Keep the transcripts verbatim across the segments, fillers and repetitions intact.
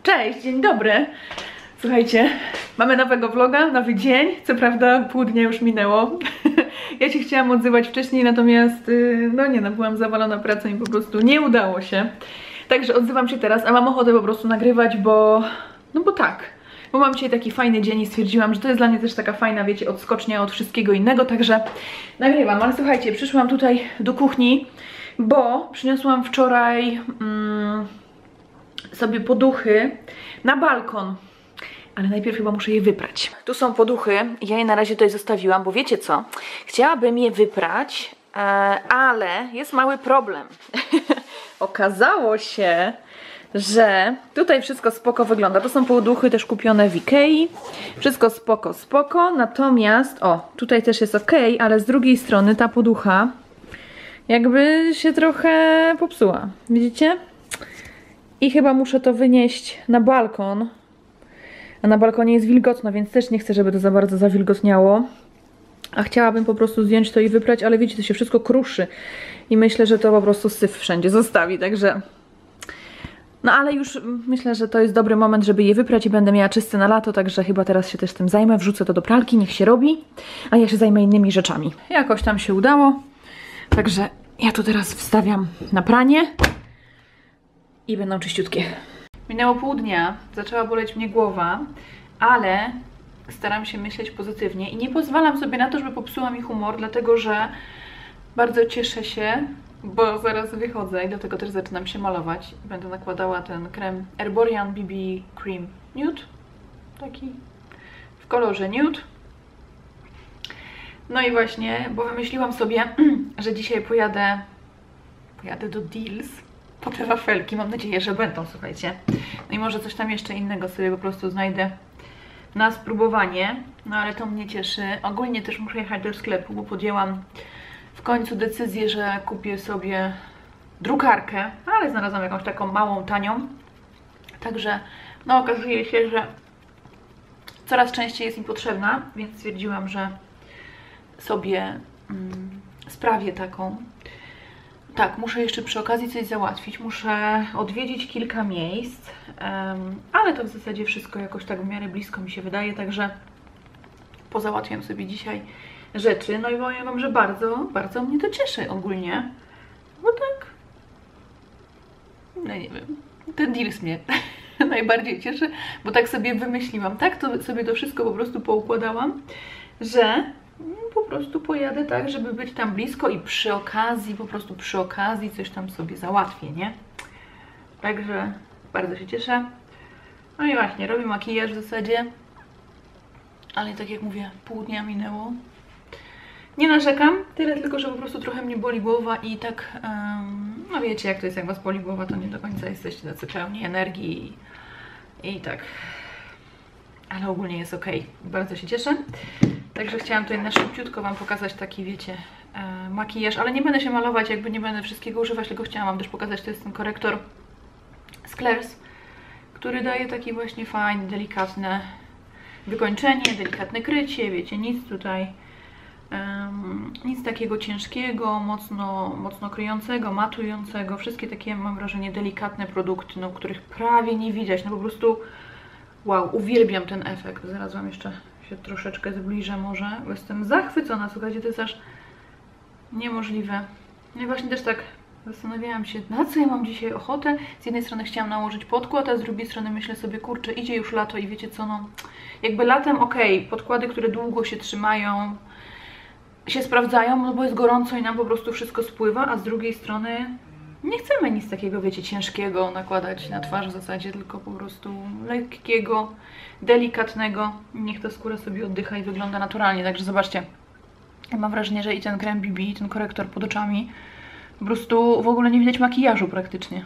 Cześć, dzień dobry. Słuchajcie, mamy nowego vloga, nowy dzień. Co prawda pół dnia już minęło. Ja się chciałam odzywać wcześniej, natomiast no nie no, byłam zawalona pracą i po prostu nie udało się. Także odzywam się teraz, a mam ochotę po prostu nagrywać, bo... no bo tak. Bo mam dzisiaj taki fajny dzień i stwierdziłam, że to jest dla mnie też taka fajna, wiecie, odskocznia od wszystkiego innego, także nagrywam. Ale słuchajcie, przyszłam tutaj do kuchni, bo przyniosłam wczoraj mm, sobie poduchy na balkon. Ale najpierw chyba muszę je wyprać. Tu są poduchy, ja je na razie tutaj zostawiłam, bo wiecie co? Chciałabym je wyprać, e, ale jest mały problem. Okazało się, że tutaj wszystko spoko wygląda. To są poduchy też kupione w Ikei. Wszystko spoko, spoko. Natomiast, o, tutaj też jest ok, ale z drugiej strony ta poducha jakby się trochę popsuła. Widzicie? I chyba muszę to wynieść na balkon. A na balkonie jest wilgotno, więc też nie chcę, żeby to za bardzo zawilgotniało. A chciałabym po prostu zdjąć to i wyprać, ale wiecie, to się wszystko kruszy. I myślę, że to po prostu syf wszędzie zostawi, także... No ale już myślę, że to jest dobry moment, żeby je wyprać i będę miała czyste na lato, także chyba teraz się też tym zajmę, wrzucę to do pralki, niech się robi, a ja się zajmę innymi rzeczami. Jakoś tam się udało, także ja tu teraz wstawiam na pranie i będą czyściutkie. Minęło pół dnia, zaczęła boleć mnie głowa, ale staram się myśleć pozytywnie i nie pozwalam sobie na to, żeby popsuła mi humor, dlatego że bardzo cieszę się, bo zaraz wychodzę i dlatego też zaczynam się malować. Będę nakładała ten krem Erborian B B Cream Nude, taki w kolorze nude. No i właśnie, bo wymyśliłam sobie, że dzisiaj pojadę, pojadę do Deals po te wafelki. Mam nadzieję, że będą, słuchajcie. No i może coś tam jeszcze innego sobie po prostu znajdę na spróbowanie. No ale to mnie cieszy. Ogólnie też muszę jechać do sklepu, bo podjęłam w końcu decyzję, że kupię sobie drukarkę, ale znalazłam jakąś taką małą, tanią. Także no okazuje się, że coraz częściej jest mi potrzebna, więc stwierdziłam, że sobie mm, sprawię taką. Tak, muszę jeszcze przy okazji coś załatwić, muszę odwiedzić kilka miejsc, um, ale to w zasadzie wszystko jakoś tak w miarę blisko mi się wydaje, także pozałatwiam sobie dzisiaj rzeczy. No i powiem wam, że bardzo, bardzo mnie to cieszy ogólnie, bo tak, no nie wiem, ten Deals mnie najbardziej cieszy, bo tak sobie wymyśliłam, tak to sobie to wszystko po prostu poukładałam, że po prostu pojadę tak, żeby być tam blisko i przy okazji, po prostu przy okazji coś tam sobie załatwię, nie? Także bardzo się cieszę. No i właśnie, robię makijaż w zasadzie, ale tak jak mówię, pół dnia minęło. Nie narzekam, tyle tylko, że po prostu trochę mnie boli głowa i tak, um, no wiecie jak to jest, jak was boli głowa, to nie do końca jesteście tacy pełni energii i, i tak. Ale ogólnie jest ok, bardzo się cieszę. Także chciałam tutaj na szybciutko wam pokazać taki, wiecie, e, makijaż, ale nie będę się malować, jakby nie będę wszystkiego używać, tylko chciałam wam też pokazać, to jest ten korektor z Claire's, który daje taki właśnie fajny, delikatne wykończenie, delikatne krycie, wiecie, nic tutaj, um, nic takiego ciężkiego, mocno, mocno kryjącego, matującego, wszystkie takie, mam wrażenie, delikatne produkty, no, których prawie nie widać, no po prostu wow, uwielbiam ten efekt. Zaraz wam jeszcze się troszeczkę zbliżę może, bo jestem zachwycona, słuchajcie, to jest aż niemożliwe. No i właśnie też tak zastanawiałam się, na co ja mam dzisiaj ochotę. Z jednej strony chciałam nałożyć podkład, a z drugiej strony myślę sobie, kurczę, idzie już lato i wiecie co, no jakby latem okej, okay, podkłady, które długo się trzymają, się sprawdzają, no bo jest gorąco i nam po prostu wszystko spływa, a z drugiej strony nie chcemy nic takiego, wiecie, ciężkiego nakładać na twarz w zasadzie, tylko po prostu lekkiego, delikatnego. Niech ta skóra sobie oddycha i wygląda naturalnie. Także zobaczcie, mam wrażenie, że i ten krem B B, ten korektor pod oczami, po prostu w ogóle nie widać makijażu praktycznie.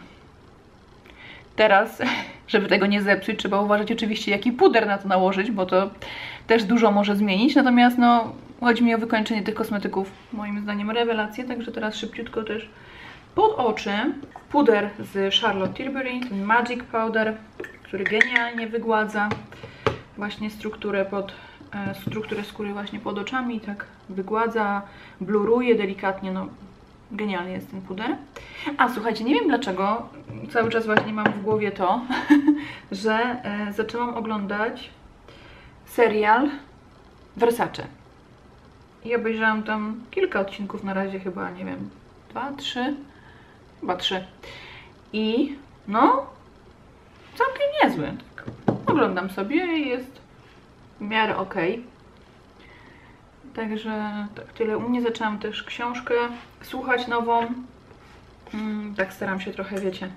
Teraz, żeby tego nie zepsuć, trzeba uważać oczywiście, jaki puder na to nałożyć, bo to też dużo może zmienić. Natomiast no, chodzi mi o wykończenie tych kosmetyków, moim zdaniem rewelacje. Także teraz szybciutko też pod oczy puder z Charlotte Tilbury, ten Magic Powder, który genialnie wygładza właśnie strukturę, pod, e, strukturę skóry właśnie pod oczami, tak wygładza, bluruje delikatnie, no Genialny jest ten puder. A słuchajcie, nie wiem dlaczego, cały czas właśnie mam w głowie to, że e, zaczęłam oglądać serial Versace. I obejrzałam tam kilka odcinków na razie, chyba, nie wiem, dwa, trzy, chyba trzy. I no, całkiem niezły. Tak oglądam sobie i jest w miarę okej. Także tak tyle. U mnie zaczęłam też książkę słuchać nową. Hmm, tak staram się trochę, wiecie,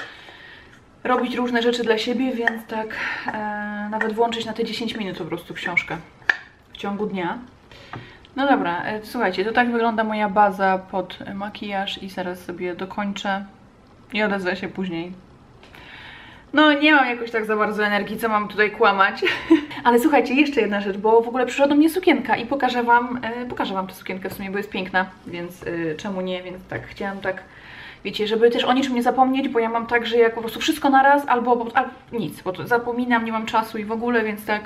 robić różne rzeczy dla siebie, więc tak e, nawet włączyć na te dziesięć minut po prostu książkę w ciągu dnia. No dobra, e, słuchajcie, to tak wygląda moja baza pod makijaż i zaraz sobie dokończę i odezwę się później. No nie mam jakoś tak za bardzo energii, co mam tutaj kłamać. Ale słuchajcie, jeszcze jedna rzecz, bo w ogóle przyszła do mnie sukienka i pokażę wam, e, pokażę wam tę sukienkę w sumie, bo jest piękna, więc e, czemu nie, więc tak chciałam tak, wiecie, żeby też o niczym nie zapomnieć, bo ja mam tak, że jak po prostu wszystko na raz, albo, albo nic, bo to zapominam, nie mam czasu i w ogóle, więc tak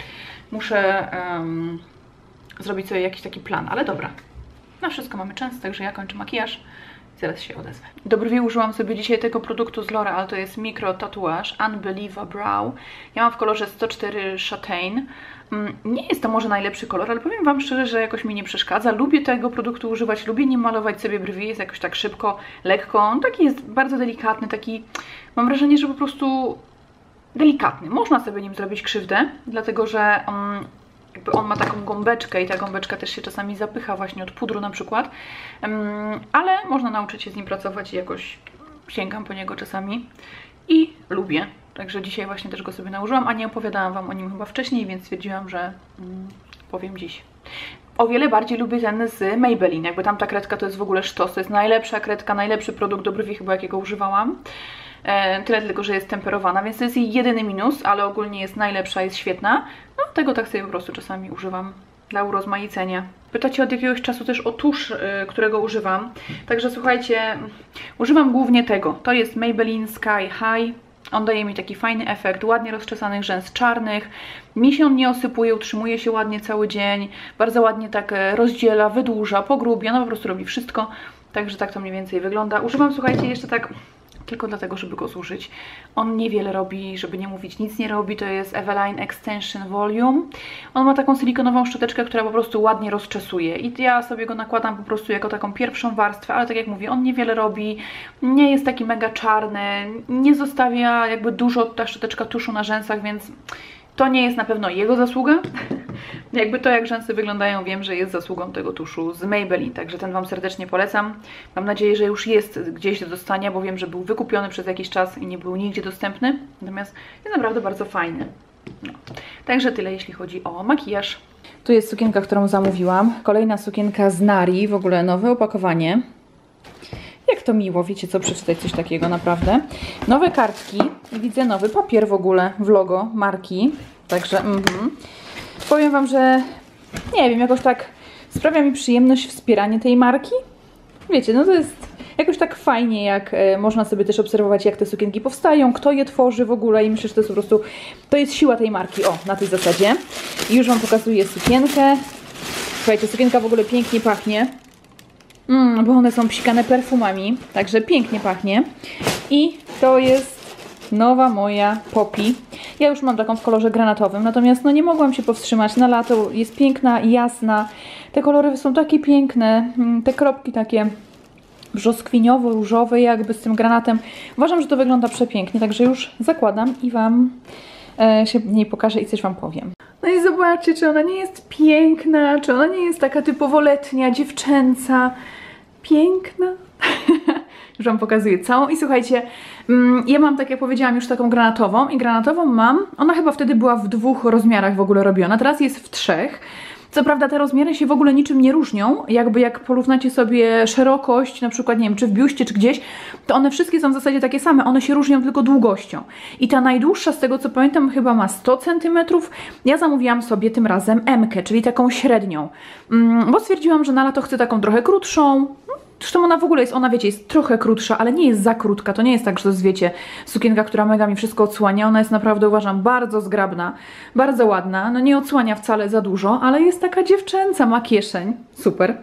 muszę um, zrobić sobie jakiś taki plan, ale dobra, na wszystko mamy czas, także ja kończę makijaż. Zaraz się odezwę. Do brwi użyłam sobie dzisiaj tego produktu z L'Oreal, to jest Micro Tatuaż Unbelievable Brow. Ja mam w kolorze sto cztery Champagne. Nie jest to może najlepszy kolor, ale powiem wam szczerze, że jakoś mi nie przeszkadza. Lubię tego produktu używać, lubię nim malować sobie brwi, jest jakoś tak szybko, lekko. On taki jest bardzo delikatny, taki, mam wrażenie, że po prostu delikatny. Można sobie nim zrobić krzywdę, dlatego że um, jakby on ma taką gąbeczkę i ta gąbeczka też się czasami zapycha właśnie od pudru na przykład, um, ale można nauczyć się z nim pracować i jakoś sięgam po niego czasami i lubię. Także dzisiaj właśnie też go sobie nałożyłam, a nie opowiadałam wam o nim chyba wcześniej, więc stwierdziłam, że um, powiem dziś. O wiele bardziej lubię ten z Maybelline, jakby tam ta kredka to jest w ogóle sztos, to jest najlepsza kredka, najlepszy produkt do brwi chyba jakiego używałam. E, tyle tylko, że jest temperowana, więc to jest jej jedyny minus, ale ogólnie jest najlepsza, jest świetna. No tego tak sobie po prostu czasami używam dla urozmaicenia. Pytacie od jakiegoś czasu też o tusz, y, którego używam. Także słuchajcie, używam głównie tego. To jest Maybelline Sky High. On daje mi taki fajny efekt, ładnie rozczesanych rzęs czarnych. Mi się on nie osypuje, utrzymuje się ładnie cały dzień. Bardzo ładnie tak rozdziela, wydłuża, pogrubia, no po prostu robi wszystko. Także tak to mniej więcej wygląda. Używam, słuchajcie, jeszcze tak tylko dlatego, żeby go zużyć. On niewiele robi, żeby nie mówić, nic nie robi. To jest Eveline Extension Volume. On ma taką silikonową szczoteczkę, która po prostu ładnie rozczesuje. I ja sobie go nakładam po prostu jako taką pierwszą warstwę, ale tak jak mówię, on niewiele robi, nie jest taki mega czarny, nie zostawia jakby dużo ta szczoteczka tuszu na rzęsach, więc to nie jest na pewno jego zasługa. Jakby to, jak rzęsy wyglądają, wiem, że jest zasługą tego tuszu z Maybelline, także ten wam serdecznie polecam. Mam nadzieję, że już jest gdzieś do dostania, bo wiem, że był wykupiony przez jakiś czas i nie był nigdzie dostępny. Natomiast jest naprawdę bardzo fajny. No. Także tyle, jeśli chodzi o makijaż. Tu jest sukienka, którą zamówiłam. Kolejna sukienka z Nari, w ogóle nowe opakowanie. Jak to miło, wiecie co, przeczytać coś takiego, naprawdę. Nowe kartki, widzę nowy papier w ogóle w logo marki, także mm-hmm. Powiem wam, że nie wiem, jakoś tak sprawia mi przyjemność wspieranie tej marki. Wiecie, no to jest jakoś tak fajnie, jak e, można sobie też obserwować, jak te sukienki powstają, kto je tworzy w ogóle i myślę, że to jest po prostu, to jest siła tej marki, o, na tej zasadzie. I już wam pokazuję sukienkę. Słuchajcie, sukienka w ogóle pięknie pachnie. Mm, bo one są psikane perfumami, także pięknie pachnie. I to jest nowa moja Poppy. Ja już mam taką w kolorze granatowym, natomiast no nie mogłam się powstrzymać. Na lato jest piękna, jasna. Te kolory są takie piękne, te kropki takie brzoskwiniowo-różowe jakby z tym granatem. Uważam, że to wygląda przepięknie, także już zakładam i wam e, się w niej pokażę i coś wam powiem. No i zobaczcie, czy ona nie jest piękna, czy ona nie jest taka typowo letnia, dziewczęca. Piękna. Już wam pokazuję całą. I słuchajcie, ja mam, tak jak powiedziałam, już taką granatową i granatową mam, ona chyba wtedy była w dwóch rozmiarach w ogóle robiona, teraz jest w trzech. Co prawda te rozmiary się w ogóle niczym nie różnią, jakby jak porównacie sobie szerokość, na przykład nie wiem, czy w biuście, czy gdzieś, to one wszystkie są w zasadzie takie same, one się różnią tylko długością. I ta najdłuższa, z tego co pamiętam, chyba ma sto centymetrów. Ja zamówiłam sobie tym razem M-kę, czyli taką średnią, bo stwierdziłam, że na lato chcę taką trochę krótszą. Zresztą ona w ogóle jest, ona wiecie, jest trochę krótsza, ale nie jest za krótka. To nie jest tak, że to jest, wiecie, sukienka, która mega mi wszystko odsłania. Ona jest naprawdę, uważam, bardzo zgrabna, bardzo ładna. No nie odsłania wcale za dużo, ale jest taka dziewczęca, ma kieszeń. super.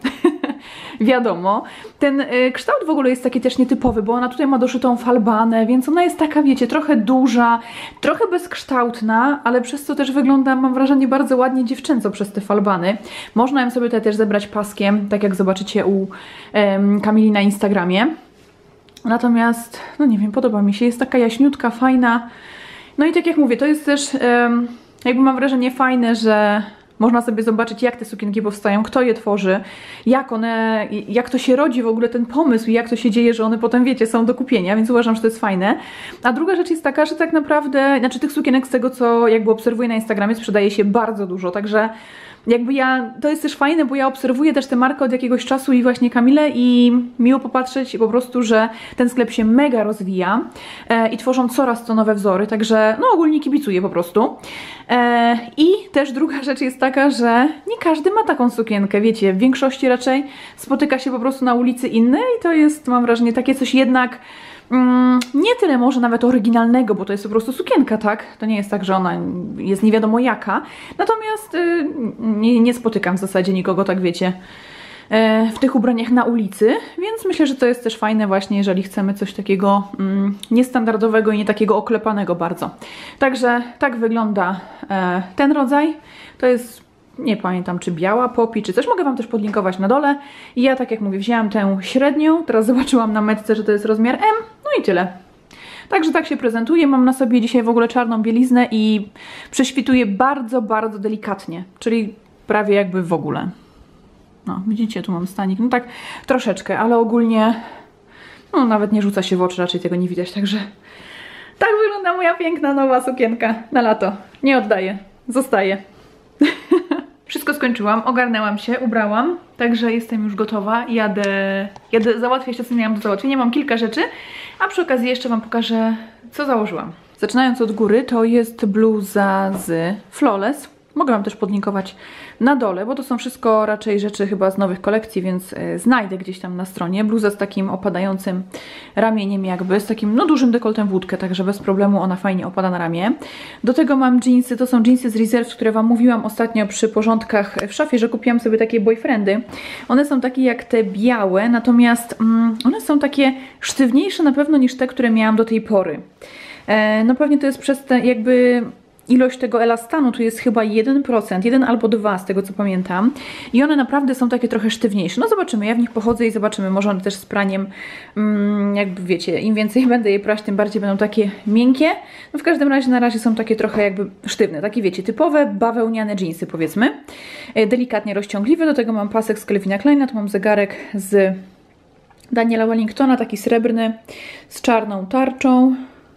Wiadomo, ten y, kształt w ogóle jest taki też nietypowy, bo ona tutaj ma doszytą falbanę, więc ona jest taka, wiecie, trochę duża, trochę bezkształtna, ale przez co też wygląda, mam wrażenie, bardzo ładnie dziewczęco przez te falbany. Można ją sobie tutaj też zebrać paskiem, tak jak zobaczycie u em, Kamili na Instagramie. Natomiast, no nie wiem, podoba mi się, jest taka jaśniutka, fajna. No i tak jak mówię, to jest też, em, jakby mam wrażenie, fajne, że można sobie zobaczyć, jak te sukienki powstają, kto je tworzy, jak one, jak to się rodzi w ogóle ten pomysł i jak to się dzieje, że one potem, wiecie, są do kupienia, więc uważam, że to jest fajne. A druga rzecz jest taka, że tak naprawdę, znaczy tych sukienek z tego, co jakby obserwuję na Instagramie, sprzedaje się bardzo dużo, także jakby ja, to jest też fajne, bo ja obserwuję też tę markę od jakiegoś czasu i właśnie Kamilę i miło popatrzeć po prostu, że ten sklep się mega rozwija e, i tworzą coraz to nowe wzory, także no ogólnie kibicuję po prostu. E, I też druga rzecz jest taka, że nie każdy ma taką sukienkę, wiecie, w większości raczej spotyka się po prostu na ulicy inne i to jest, mam wrażenie, takie coś jednak Mm, nie tyle może nawet oryginalnego, bo to jest po prostu sukienka, tak? To nie jest tak, że ona jest nie wiadomo jaka. Natomiast y, nie, nie spotykam w zasadzie nikogo, tak wiecie, y, w tych ubraniach na ulicy, więc myślę, że to jest też fajne właśnie, jeżeli chcemy coś takiego mm, niestandardowego i nie takiego oklepanego bardzo. Także tak wygląda y, ten rodzaj. To jest, nie pamiętam, czy biała, popi, czy coś. Mogę Wam też podlinkować na dole. I ja, tak jak mówię, wzięłam tę średnią. Teraz zobaczyłam na metce, że to jest rozmiar M. No i tyle. Także tak się prezentuje. Mam na sobie dzisiaj w ogóle czarną bieliznę i prześwituję bardzo, bardzo delikatnie. Czyli prawie jakby w ogóle. No, widzicie, tu mam stanik. No tak troszeczkę, ale ogólnie no nawet nie rzuca się w oczy, raczej tego nie widać. Także tak wygląda moja piękna nowa sukienka na lato. Nie oddaję. Zostaje. Wszystko skończyłam, ogarnęłam się, ubrałam, także jestem już gotowa. Jadę, jadę załatwiać to, co miałam do załatwienia. Mam kilka rzeczy, a przy okazji jeszcze Wam pokażę, co założyłam. Zaczynając od góry, to jest bluza z Flawless. Mogę Wam też podlinkować na dole, bo to są wszystko raczej rzeczy chyba z nowych kolekcji, więc y, znajdę gdzieś tam na stronie. Bluza z takim opadającym ramieniem jakby, z takim no dużym dekoltem w łódkę, także bez problemu ona fajnie opada na ramię. Do tego mam dżinsy, to są dżinsy z Reserve, które Wam mówiłam ostatnio przy porządkach w szafie, że kupiłam sobie takie boyfriendy. One są takie jak te białe, natomiast mm, one są takie sztywniejsze na pewno niż te, które miałam do tej pory. E, no pewnie to jest przez te jakby... Ilość tego elastanu tu jest chyba jeden procent, jeden albo dwa z tego co pamiętam. I one naprawdę są takie trochę sztywniejsze. No zobaczymy, ja w nich pochodzę i zobaczymy. Może one też z praniem, mm, jakby wiecie, im więcej będę je prać, tym bardziej będą takie miękkie. No w każdym razie na razie są takie trochę jakby sztywne. Takie wiecie, typowe bawełniane dżinsy powiedzmy. E, delikatnie rozciągliwe. Do tego mam pasek z Calvina Kleina, tu mam zegarek z Daniela Wellingtona, taki srebrny, z czarną tarczą.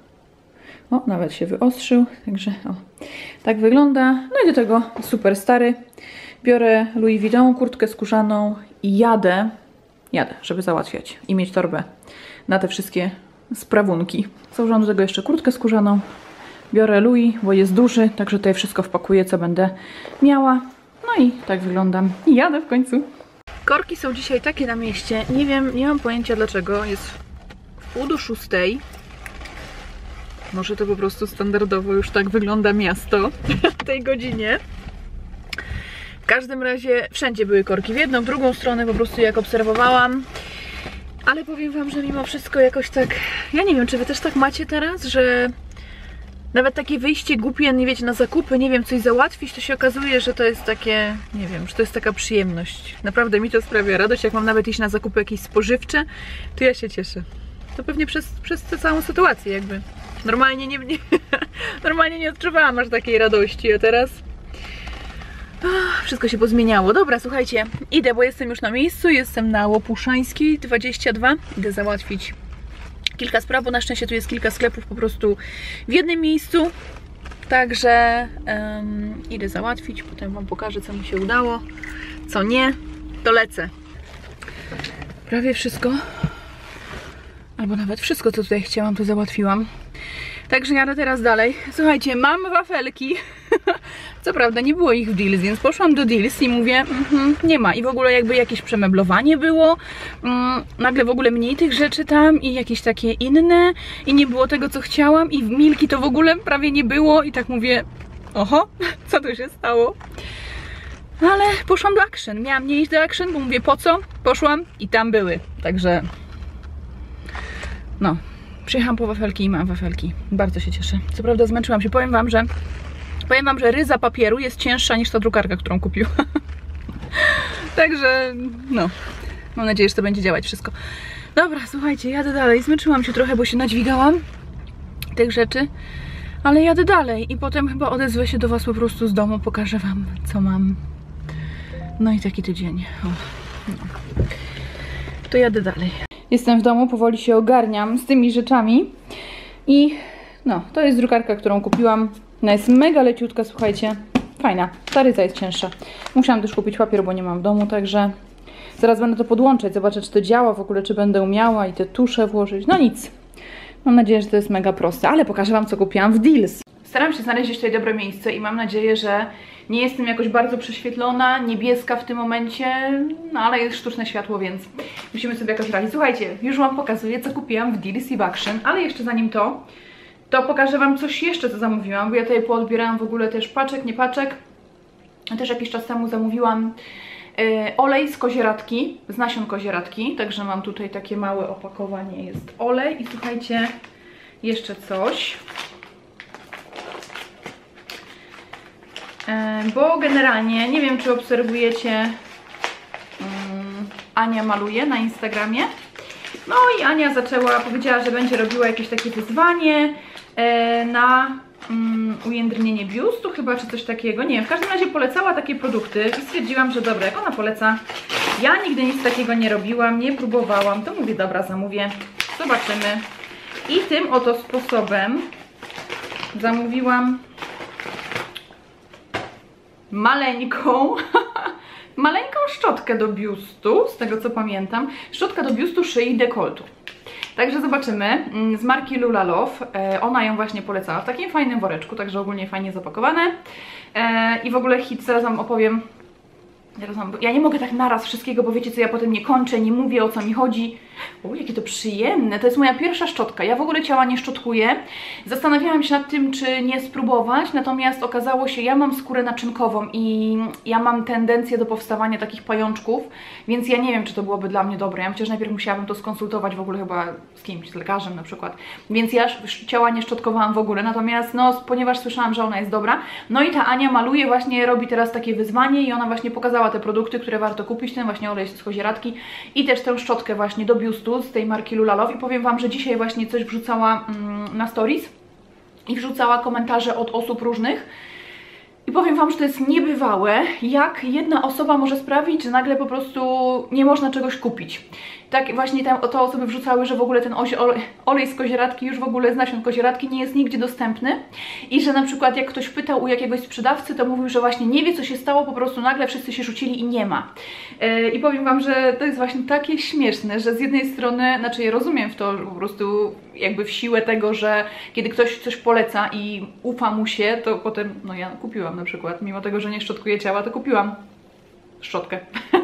O, nawet się wyostrzył, także o, tak wygląda. No i do tego super stary. Biorę Louis Vuitton, kurtkę skórzaną i jadę, jadę, żeby załatwiać i mieć torbę na te wszystkie sprawunki. Założam do tego jeszcze kurtkę skórzaną. Biorę Louis, bo jest duży, także tutaj wszystko wpakuję, co będę miała. No i tak wyglądam. I jadę w końcu. Korki są dzisiaj takie na mieście. Nie wiem, nie mam pojęcia dlaczego. Jest w pół do szóstej. Może to po prostu standardowo już tak wygląda miasto w tej godzinie. W każdym razie wszędzie były korki, w jedną, w drugą stronę po prostu jak obserwowałam. Ale powiem Wam, że mimo wszystko jakoś tak... Ja nie wiem, czy Wy też tak macie teraz, że nawet takie wyjście głupie, nie wiecie, na zakupy, nie wiem, coś załatwić, to się okazuje, że to jest takie, nie wiem, że to jest taka przyjemność. Naprawdę mi to sprawia radość, jak mam nawet iść na zakupy jakieś spożywcze, to ja się cieszę. To pewnie przez, przez tę całą sytuację jakby. Normalnie nie, nie, normalnie nie odczuwałam aż takiej radości, a teraz ach, wszystko się pozmieniało. Dobra, słuchajcie, idę, bo jestem już na miejscu, jestem na Łopuszańskiej dwadzieścia dwa. Idę załatwić kilka spraw, bo na szczęście tu jest kilka sklepów po prostu w jednym miejscu. Także um, idę załatwić, potem Wam pokażę, co mi się udało, co nie, to lecę. Prawie wszystko, albo nawet wszystko, co tutaj chciałam, to załatwiłam. Także jadę teraz dalej. Słuchajcie, mam wafelki. Co prawda nie było ich w Deals, więc poszłam do Deals i mówię, mm, nie ma. I w ogóle jakby jakieś przemeblowanie było. Mm, nagle w ogóle mniej tych rzeczy tam i jakieś takie inne. I nie było tego, co chciałam. I w Milki to w ogóle prawie nie było. I tak mówię, oho, co tu się stało? Ale poszłam do Action. Miałam nie iść do Action, bo mówię po co? Poszłam i tam były. Także no, przyjechałam po wafelki i mam wafelki. Bardzo się cieszę. Co prawda zmęczyłam się. Powiem wam, że powiem wam, że ryza papieru jest cięższa niż ta drukarka, którą kupiłam. Także no, mam nadzieję, że to będzie działać wszystko. Dobra, słuchajcie, jadę dalej. Zmęczyłam się trochę, bo się nadźwigałam tych rzeczy. Ale jadę dalej i potem chyba odezwę się do was po prostu z domu. Pokażę wam, co mam. No i taki tydzień. O, no. To jadę dalej. Jestem w domu, powoli się ogarniam z tymi rzeczami. I no, to jest drukarka, którą kupiłam. Ona jest mega leciutka, słuchajcie. Fajna. Ta ryza jest cięższa. Musiałam też kupić papier, bo nie mam w domu, także zaraz będę to podłączać. Zobaczę, czy to działa w ogóle, czy będę umiała i te tusze włożyć. No nic. Mam nadzieję, że to jest mega proste, ale pokażę wam, co kupiłam w Deals. Staram się znaleźć tutaj dobre miejsce i mam nadzieję, że nie jestem jakoś bardzo prześwietlona, niebieska w tym momencie, no ale jest sztuczne światło, więc musimy sobie jakoś radzić. Słuchajcie, już wam pokazuję, co kupiłam w Deals i w Action, ale jeszcze zanim to, to pokażę wam coś jeszcze, co zamówiłam, bo ja tutaj poodbierałam w ogóle też paczek, nie paczek. Też jakiś czas temu zamówiłam yy, olej z kozieradki, z nasion kozieradki, także mam tutaj takie małe opakowanie, jest olej i słuchajcie, jeszcze coś. Yy, bo generalnie, nie wiem, czy obserwujecie, yy, Ania maluje na Instagramie. No i Ania zaczęła, powiedziała, że będzie robiła jakieś takie wyzwanie yy, na mm, ujędrnienie biustu chyba, czy coś takiego, nie wiem, w każdym razie polecała takie produkty i stwierdziłam, że dobra, jak ona poleca, ja nigdy nic takiego nie robiłam, nie próbowałam, to mówię, dobra, zamówię, zobaczymy. I tym oto sposobem zamówiłam maleńką maleńką szczotkę do biustu, z tego co pamiętam, szczotka do biustu, szyi i dekoltu. Także zobaczymy, z marki Lula Love, ona ją właśnie polecała w takim fajnym woreczku, także ogólnie fajnie zapakowane i w ogóle hit, zaraz wam opowiem. Ja nie mogę tak naraz wszystkiego, bo wiecie co, ja potem nie kończę, nie mówię, o co mi chodzi. O, jakie to przyjemne, to jest moja pierwsza szczotka, ja w ogóle ciała nie szczotkuję. Zastanawiałam się nad tym, czy nie spróbować, natomiast okazało się, ja mam skórę naczynkową i ja mam tendencję do powstawania takich pajączków, więc ja nie wiem, czy to byłoby dla mnie dobre. Ja myślę, że najpierw musiałabym to skonsultować w ogóle chyba z kimś, z lekarzem na przykład. Więc ja ciała nie szczotkowałam w ogóle, natomiast no, ponieważ słyszałam, że ona jest dobra, no i ta Ania maluje, właśnie robi teraz takie wyzwanie i ona właśnie pokazała te produkty, które warto kupić, ten właśnie olej z kozieradki i też tę szczotkę właśnie do biustu z tej marki Lula Love i powiem wam, że dzisiaj właśnie coś wrzucała mm, na stories i wrzucała komentarze od osób różnych i powiem wam, że to jest niebywałe, jak jedna osoba może sprawić, że nagle po prostu nie można czegoś kupić. Tak właśnie te, te osoby wrzucały, że w ogóle ten olej, olej z kozieradki, już w ogóle z nasion kozieradki nie jest nigdzie dostępny i że na przykład jak ktoś pytał u jakiegoś sprzedawcy, to mówił, że właśnie nie wie, co się stało, po prostu nagle wszyscy się rzucili i nie ma. Yy, I powiem wam, że to jest właśnie takie śmieszne, że z jednej strony, znaczy ja rozumiem w to po prostu jakby w siłę tego, że kiedy ktoś coś poleca i ufa mu się, to potem, no ja kupiłam na przykład, mimo tego, że nie szczotkuję ciała, to kupiłam szczotkę.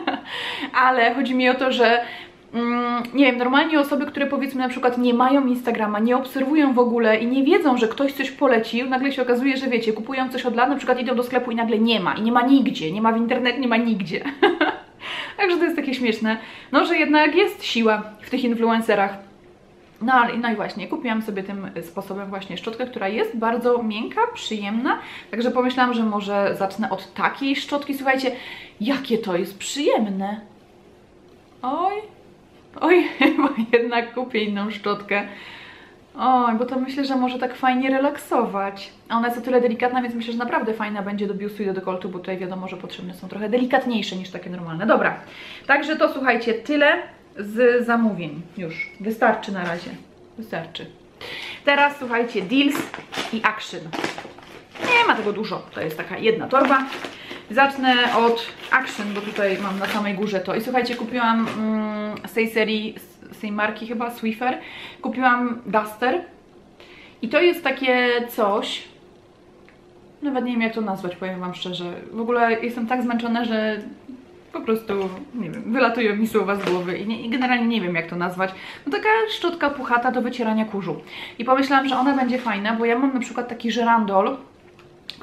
Ale chodzi mi o to, że Mm, nie wiem, normalnie osoby, które powiedzmy na przykład nie mają Instagrama, nie obserwują w ogóle i nie wiedzą, że ktoś coś polecił, nagle się okazuje, że wiecie, kupują coś od lat, na przykład idą do sklepu i nagle nie ma, i nie ma nigdzie, nie ma w internecie, nie ma nigdzie. Także to jest takie śmieszne, no, że jednak jest siła w tych influencerach. No, ale, no i właśnie, kupiłam sobie tym sposobem właśnie szczotkę, która jest bardzo miękka, przyjemna, także pomyślałam, że może zacznę od takiej szczotki. Słuchajcie, jakie to jest przyjemne. Oj. Oj, chyba jednak kupię inną szczotkę. Oj, bo to myślę, że może tak fajnie relaksować. A ona jest o tyle delikatna, więc myślę, że naprawdę fajna będzie do biustu i do dekoltu, bo tutaj wiadomo, że potrzebne są trochę delikatniejsze niż takie normalne. Dobra, także to słuchajcie, tyle z zamówień. Już, wystarczy na razie. Wystarczy. Teraz słuchajcie, Deals i Action. Nie ma tego dużo, to jest taka jedna torba. Zacznę od Action, bo tutaj mam na samej górze to. I słuchajcie, kupiłam mm, z tej serii, z tej marki chyba, Swiffer, kupiłam Duster. I to jest takie coś, nawet nie wiem jak to nazwać, powiem wam szczerze. W ogóle jestem tak zmęczona, że po prostu, nie wiem, wylatują mi słowa z głowy i, nie, i generalnie nie wiem jak to nazwać. No taka szczotka puchata do wycierania kurzu. I pomyślałam, że ona będzie fajna, bo ja mam na przykład taki żerandol,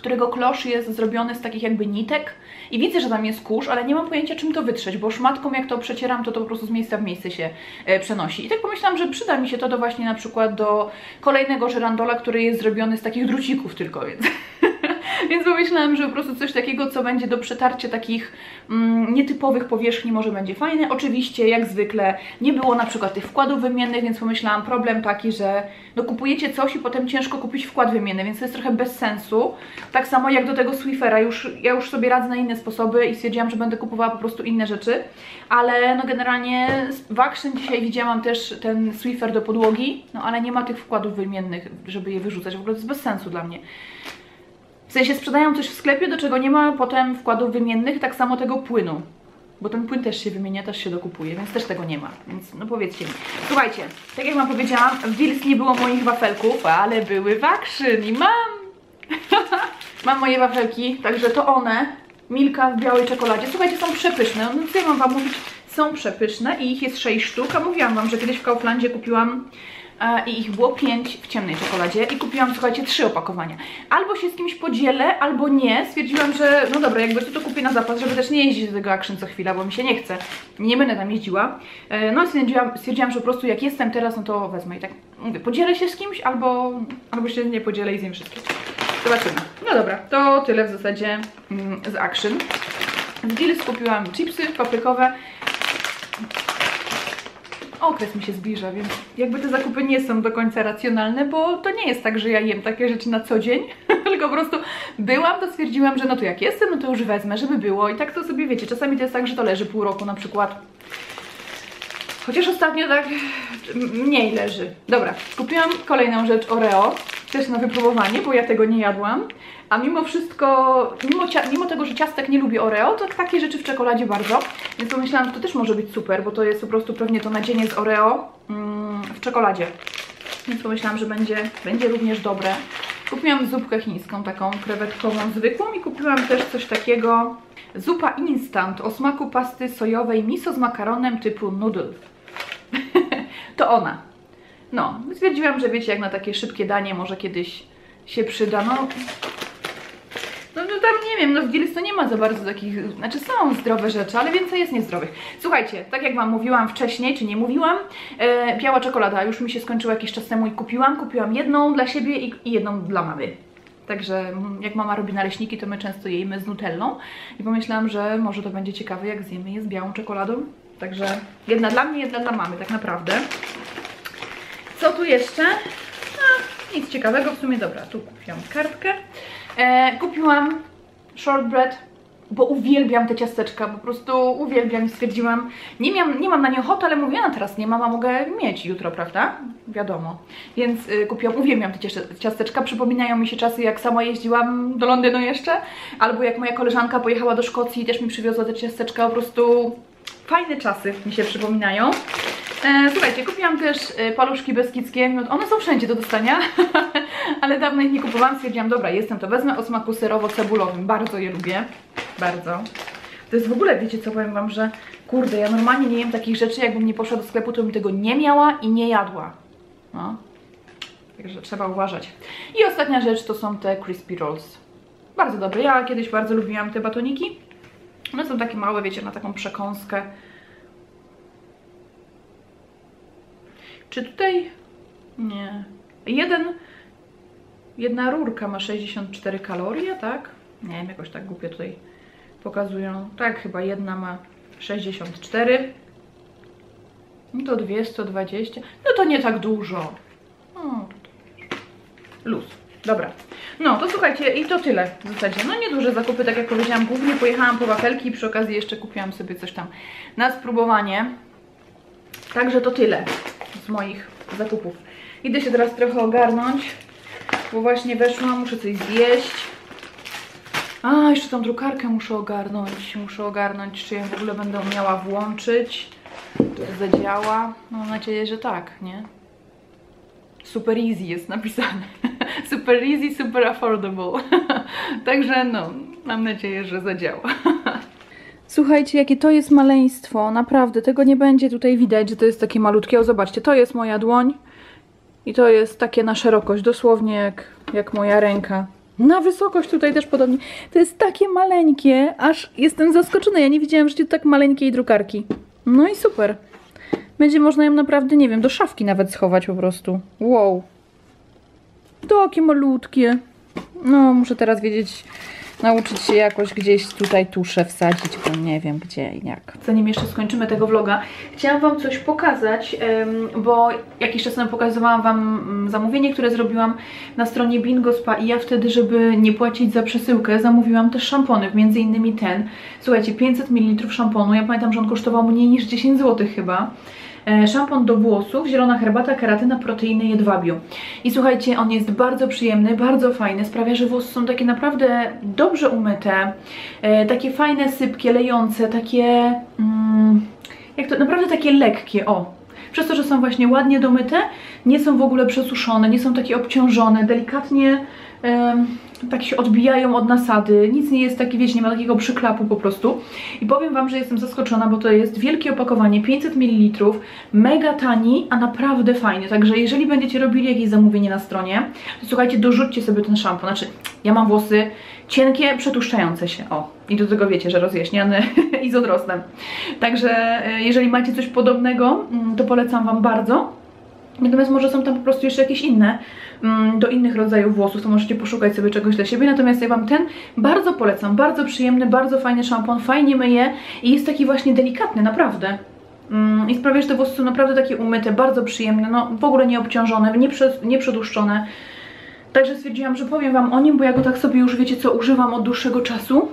którego klosz jest zrobiony z takich jakby nitek i widzę, że tam jest kurz, ale nie mam pojęcia, czym to wytrzeć, bo szmatką jak to przecieram, to to po prostu z miejsca w miejsce się e, przenosi. I tak pomyślałam, że przyda mi się to do właśnie na przykład do kolejnego żerandola, który jest zrobiony z takich drucików tylko, więc... Więc pomyślałam, że po prostu coś takiego, co będzie do przetarcia takich mm, nietypowych powierzchni, może będzie fajne. Oczywiście, jak zwykle, nie było na przykład tych wkładów wymiennych, więc pomyślałam, problem taki, że no kupujecie coś i potem ciężko kupić wkład wymienny, więc to jest trochę bez sensu. Tak samo jak do tego Swifera, już, ja już sobie radzę na inne sposoby i stwierdziłam, że będę kupowała po prostu inne rzeczy. Ale no generalnie w Action dzisiaj widziałam też ten Swiffer do podłogi, no ale nie ma tych wkładów wymiennych, żeby je wyrzucać, w ogóle to jest bez sensu dla mnie. W sensie sprzedają coś w sklepie, do czego nie ma potem wkładów wymiennych, tak samo tego płynu. Bo ten płyn też się wymienia, też się dokupuje, więc też tego nie ma. Więc no powiedzcie mi. Słuchajcie, tak jak wam powiedziałam, w Deals nie było moich wafelków, ale były w Action i mam! Mam moje wafelki, także to one. Milka w białej czekoladzie. Słuchajcie, są przepyszne. No co ja mam wam mówić? Są przepyszne i ich jest sześć sztuk. A mówiłam wam, że kiedyś w Kauflandzie kupiłam i ich było pięć w ciemnej czekoladzie i kupiłam, słuchajcie, trzy opakowania. Albo się z kimś podzielę, albo nie. Stwierdziłam, że no dobra, jakby to, to kupię na zapas, żeby też nie jeździć do tego Action co chwila, bo mi się nie chce. Nie będę tam jeździła. No stwierdziłam, stwierdziłam, że po prostu jak jestem teraz, no to wezmę i tak mówię, podzielę się z kimś, albo, albo się nie podzielę i zjem wszystkie. Zobaczymy. No dobra, to tyle w zasadzie mm, z Action. Z Deals kupiłam chipsy paprykowe. Okres mi się zbliża, więc jakby te zakupy nie są do końca racjonalne, bo to nie jest tak, że ja jem takie rzeczy na co dzień, tylko po prostu byłam, to stwierdziłam, że no to jak jestem, no to już wezmę, żeby było i tak to sobie wiecie, czasami to jest tak, że to leży pół roku na przykład. Chociaż ostatnio tak mniej leży. Dobra, kupiłam kolejną rzecz Oreo, też na wypróbowanie, bo ja tego nie jadłam. A mimo wszystko, mimo, mimo tego, że ciastek nie lubię Oreo, to takie rzeczy w czekoladzie bardzo. Więc pomyślałam, że to też może być super, bo to jest po prostu pewnie to nadzienie z Oreo mm, w czekoladzie. Więc pomyślałam, że będzie, będzie również dobre. Kupiłam zupkę chińską, taką krewetkową zwykłą i kupiłam też coś takiego. Zupa instant o smaku pasty sojowej miso z makaronem typu noodle. To ona. No, stwierdziłam, że wiecie, jak na takie szybkie danie może kiedyś się przyda. No, no, no tam nie wiem, no w Deals to nie ma za bardzo takich, znaczy są zdrowe rzeczy, ale więcej jest niezdrowych. Słuchajcie, tak jak wam mówiłam wcześniej, czy nie mówiłam, e, biała czekolada już mi się skończyła jakiś czas temu i kupiłam. Kupiłam jedną dla siebie i, i jedną dla mamy. Także jak mama robi naleśniki, to my często jemy z nutellą i pomyślałam, że może to będzie ciekawe, jak zjemy je z białą czekoladą. Także jedna dla mnie, jedna dla mamy, tak naprawdę. Co tu jeszcze? No, nic ciekawego w sumie. Dobra, tu kupiłam kartkę. E, kupiłam shortbread, bo uwielbiam te ciasteczka, po prostu uwielbiam i stwierdziłam, nie, miałam, nie mam na nie ochoty, ale mówię, no teraz nie mam, a mogę mieć jutro, prawda? Wiadomo. Więc y, kupiłam, uwielbiam te ciasteczka, przypominają mi się czasy, jak sama jeździłam do Londynu jeszcze, albo jak moja koleżanka pojechała do Szkocji i też mi przywiozła te ciasteczka, po prostu fajne czasy mi się przypominają. E, słuchajcie, kupiłam też e, paluszki beskidzkie, one są wszędzie do dostania, ale dawno ich nie kupowałam, stwierdziłam, dobra, jestem, to wezmę o smaku serowo-cebulowym, bardzo je lubię, bardzo. To jest w ogóle, wiecie co, powiem wam, że kurde, ja normalnie nie jem takich rzeczy, jakbym nie poszła do sklepu, to bym tego nie miała i nie jadła. No, także trzeba uważać. I ostatnia rzecz to są te crispy rolls, bardzo dobre, ja kiedyś bardzo lubiłam te batoniki, one są takie małe, wiecie, na taką przekąskę. Czy tutaj... Nie. Jeden... Jedna rurka ma sześćdziesiąt cztery kalorie, tak? Nie wiem, jakoś tak głupio tutaj pokazują. Tak, chyba jedna ma sześćdziesiąt cztery. No to dwie, sto dwadzieścia. No to nie tak dużo. O, luz. Dobra. No, to słuchajcie, i to tyle w zasadzie. No nieduże zakupy, tak jak powiedziałam, głównie pojechałam po wafelki i przy okazji jeszcze kupiłam sobie coś tam na spróbowanie. Także to tyle z moich zakupów. Idę się teraz trochę ogarnąć, bo właśnie weszłam, muszę coś zjeść. A, jeszcze tą drukarkę muszę ogarnąć. Muszę ogarnąć, czy ją w ogóle będę miała włączyć. Czy zadziała. No, mam nadzieję, że tak, nie? Super easy jest napisane. Super easy, super affordable. Także no, mam nadzieję, że zadziała. Słuchajcie, jakie to jest maleństwo, naprawdę, tego nie będzie tutaj widać, że to jest takie malutkie. O, zobaczcie, to jest moja dłoń i to jest takie na szerokość, dosłownie jak, jak moja ręka. Na wysokość tutaj też podobnie. To jest takie maleńkie, aż jestem zaskoczona. Ja nie wiedziałam, że to tak maleńkiej drukarki. No i super. Będzie można ją naprawdę, nie wiem, do szafki nawet schować po prostu. Wow. Takie malutkie. No, muszę teraz wiedzieć, nauczyć się jakoś gdzieś tutaj tuszę wsadzić, bo nie wiem gdzie i jak. Zanim jeszcze skończymy tego vloga, chciałam Wam coś pokazać, bo jakiś czas temu pokazywałam Wam zamówienie, które zrobiłam na stronie Bingo Spa i ja wtedy, żeby nie płacić za przesyłkę, zamówiłam też szampony, między innymi ten. Słuchajcie, pięćset mililitrów szamponu, ja pamiętam, że on kosztował mniej niż dziesięć złotych chyba. Szampon do włosów, zielona herbata, keratyna, proteiny jedwabiu. I słuchajcie, on jest bardzo przyjemny, bardzo fajny, sprawia, że włosy są takie naprawdę dobrze umyte, e, takie fajne, sypkie, lejące, takie, mm, jak to, naprawdę takie lekkie, o. Przez to, że są właśnie ładnie domyte, nie są w ogóle przesuszone, nie są takie obciążone, delikatnie e, tak się odbijają od nasady, nic nie jest taki, wiecie, nie ma takiego przyklapu po prostu. I powiem Wam, że jestem zaskoczona, bo to jest wielkie opakowanie, pięćset mililitrów, mega tani, a naprawdę fajny. Także jeżeli będziecie robili jakieś zamówienie na stronie, to słuchajcie, dorzućcie sobie ten szampon. Znaczy, ja mam włosy cienkie, przetłuszczające się, o. I do tego wiecie, że rozjaśniane i z odrostem. Także jeżeli macie coś podobnego, to polecam Wam bardzo. Natomiast może są tam po prostu jeszcze jakieś inne, do innych rodzajów włosów, to możecie poszukać sobie czegoś dla siebie. Natomiast ja Wam ten bardzo polecam, bardzo przyjemny, bardzo fajny szampon, fajnie myje i jest taki właśnie delikatny, naprawdę. I sprawia, że te włosy są naprawdę takie umyte, bardzo przyjemne, no w ogóle nie obciążone, nie, prze, nie przedłuszczone. Także stwierdziłam, że powiem Wam o nim, bo ja go tak sobie już, wiecie co, używam od dłuższego czasu.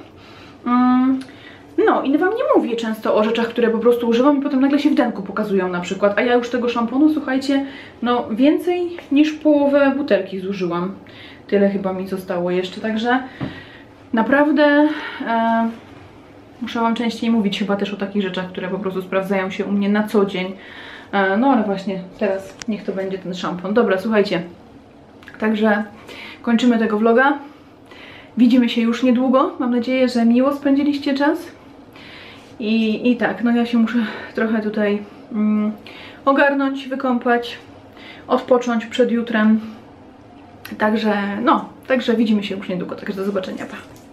No i Wam nie mówię często o rzeczach, które po prostu używam i potem nagle się w denku pokazują na przykład. A ja już tego szamponu, słuchajcie, no więcej niż połowę butelki zużyłam. Tyle chyba mi zostało jeszcze, także naprawdę e, muszę Wam częściej mówić chyba też o takich rzeczach, które po prostu sprawdzają się u mnie na co dzień. E, no ale właśnie teraz niech to będzie ten szampon. Dobra, słuchajcie, także kończymy tego vloga. Widzimy się już niedługo. Mam nadzieję, że miło spędziliście czas. I, i tak, no ja się muszę trochę tutaj mm, ogarnąć, wykąpać, odpocząć przed jutrem. Także, no, także widzimy się już niedługo. Także do zobaczenia, pa!